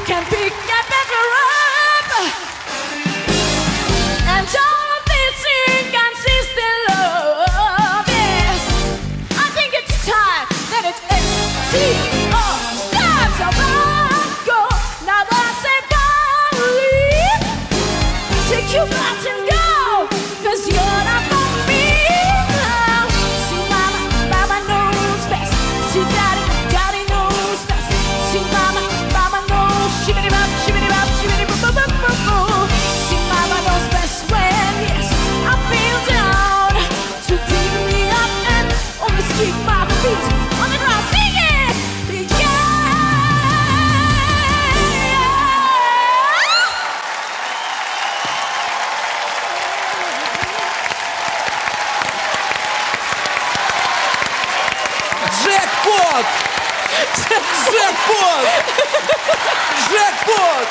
can pick a better up. And all of this inconsistent love, yes. I think it's time that it ends. Starts around, go. Now that's a believe. Take you out and go, 'cause you're not for me now. See, mama knows best. See, daddy knows best. See, mama knows. Shibbity-bop, shibbity-bop, shibbity-bop-bop-bop-bop. See, mama knows best when, yes, I feel down. To pick me up and always keep my feet on the ground. Sing it! Джекпот! Джекпот! Джекпот!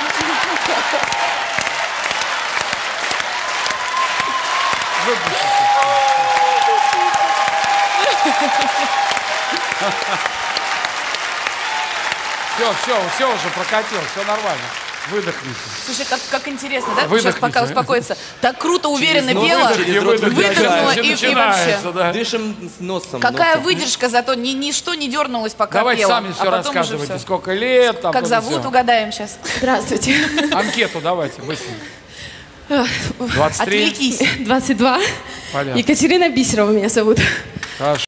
Все уже прокатил, все нормально. Выдохните. Слушай, как интересно, да? Выдохните. Сейчас пока успокоится. Так круто, уверенно пела. Выдохнула и вообще. Да. Дышим с носом. Какая выдержка, зато ничто не дернулось, пока Давайте пела. сами все А потом уже рассказывайте, всё. сколько лет. Там, Как зовут, угадаем сейчас. Здравствуйте. Анкету давайте, быстренько. 23. Отвлекись. 22. Понятно. Екатерина Бисерова меня зовут. Хорошо.